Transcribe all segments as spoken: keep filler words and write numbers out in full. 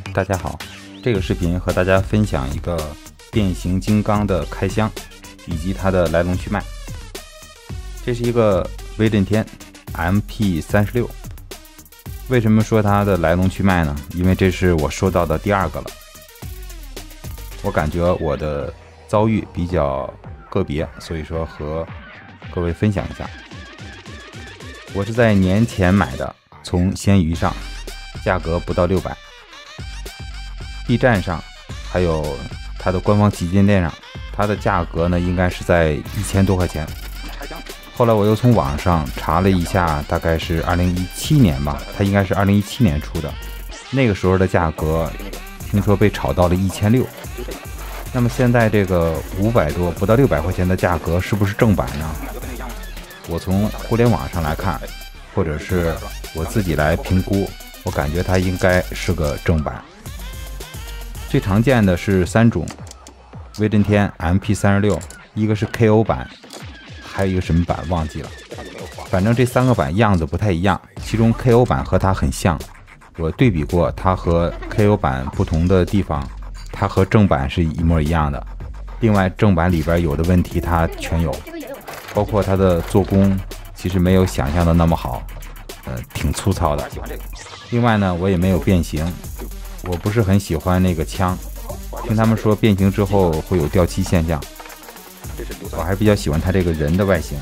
大家好，这个视频和大家分享一个变形金刚的开箱以及它的来龙去脉。这是一个威震天 M P 三十六， 为什么说它的来龙去脉呢？因为这是我收到的第二个了。我感觉我的遭遇比较个别，所以说和各位分享一下。我是在年前买的，从闲鱼上，价格不到六百。B 站上还有它的官方旗舰店上，它的价格呢应该是在一千多块钱。后来我又从网上查了一下，大概是二零一七年吧，它应该是二零一七年出的。那个时候的价格听说被炒到了一千六。那么现在这个五百多不到六百块钱的价格是不是正版呢？我从互联网上来看，或者是我自己来评估，我感觉它应该是个正版。最常见的是三种威震天 M P 三十六， 一个是 K O 版，还有一个什么版忘记了，反正这三个版样子不太一样。其中 K O 版和它很像，我对比过它和 K O 版不同的地方，它和正版是一模一样的。另外正版里边有的问题它全有，包括它的做工其实没有想象的那么好，呃，挺粗糙的。另外呢，我也没有变形，我不是很喜欢那个枪，听他们说变形之后会有掉漆现象，我还是比较喜欢它这个人的外形。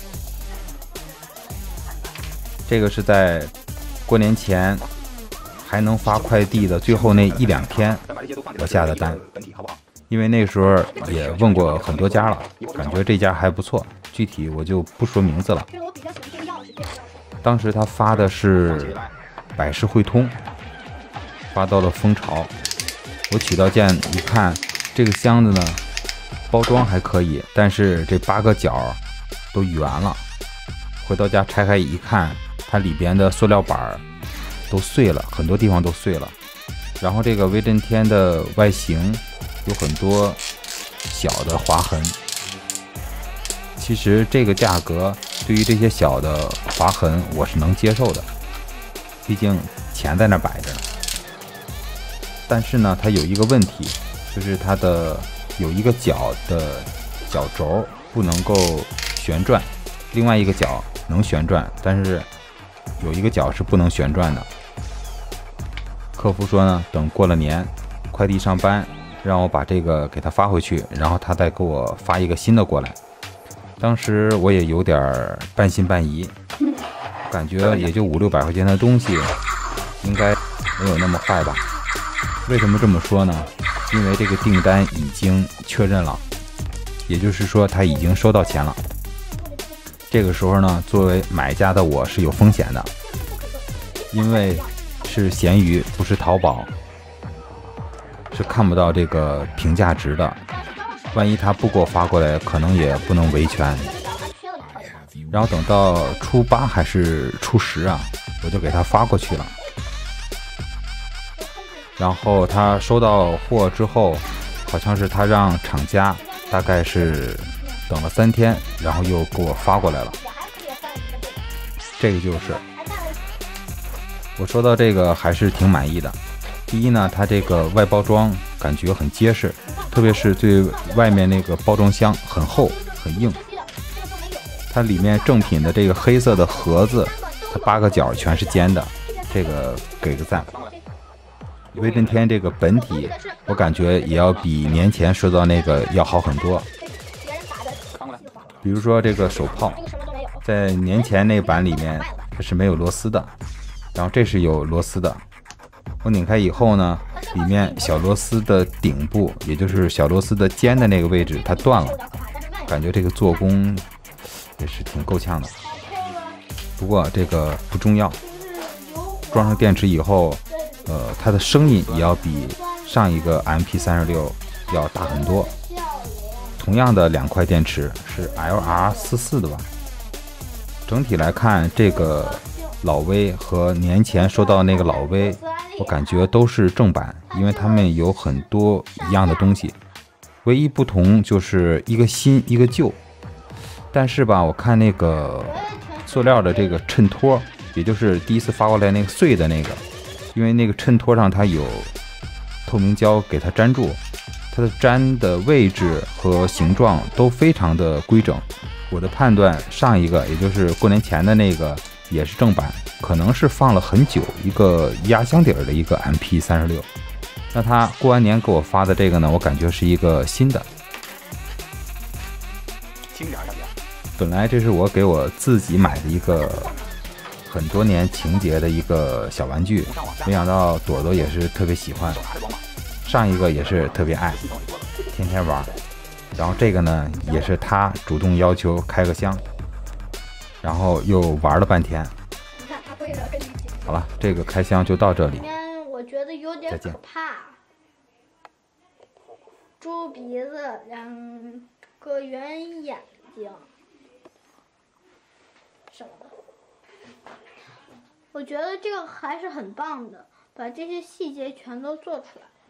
这个是在过年前还能发快递的最后那一两天我下的单，因为那个时候也问过很多家了，感觉这家还不错，具体我就不说名字了。当时他发的是百世汇通，发到了蜂巢。我取到件一看，这个箱子呢包装还可以，但是这八个角都圆了。回到家拆开一看，它里边的塑料板都碎了，很多地方都碎了。然后这个威震天的外形有很多小的划痕，其实这个价格对于这些小的划痕我是能接受的，毕竟钱在那摆着呢。但是呢，它有一个问题，就是它的有一个角的角轴不能够旋转，另外一个角能旋转，但是有一个角是不能旋转的。客服说呢，等过了年快递上班，让我把这个给他发回去，然后他再给我发一个新的过来。当时我也有点半信半疑，感觉也就五六百块钱的东西应该没有那么坏吧。为什么这么说呢？因为这个订单已经确认了，也就是说他已经收到钱了。这个时候呢，作为买家的我是有风险的，因为是闲鱼不是淘宝，是看不到这个评价值的，万一他不给我发过来，可能也不能维权。然后等到初八还是初十啊，我就给他发过去了。然后他收到货之后，好像是他让厂家大概是等了三天，然后又给我发过来了。这个就是我收到这个还是挺满意的。第一呢，它这个外包装感觉很结实，特别是最外面那个包装箱很厚很硬。它里面正品的这个黑色的盒子，它八个角全是尖的，这个给个赞。威震天这个本体我感觉也要比年前收到那个要好很多。比如说这个手炮，在年前那版里面它是没有螺丝的，然后这是有螺丝的。我拧开以后呢，里面小螺丝的顶部，也就是小螺丝的尖的那个位置它断了，感觉这个做工也是挺够呛的。不过这个不重要，装上电池以后呃，它的声音也要比上一个 M P 三十六 要大很多。同样的两块电池是 L R 四十四 的吧。整体来看，这个老威和年前收到那个老威，我感觉都是正版，因为他们有很多一样的东西，唯一不同就是一个新一个旧。但是吧，我看那个塑料的这个衬托，也就是第一次发过来那个碎的那个，因为那个衬托上它有透明胶给它粘住，它的粘的位置和形状都非常的规整。我的判断，上一个也就是过年前的那个也是正版，可能是放了很久，一个压箱底儿的一个 M P 三十六。那他过完年给我发的这个呢，我感觉是一个新的。本来这是我给我自己买的一个很多年情节的一个小玩具，没想到朵朵也是特别喜欢，上一个也是特别爱，天天玩。然后这个呢，也是他主动要求开个箱，然后又玩了半天。好了，这个开箱就到这里。 我觉得有点可怕。猪鼻子，两个圆眼睛，什么的。我觉得这个还是很棒的，把这些细节全都做出来。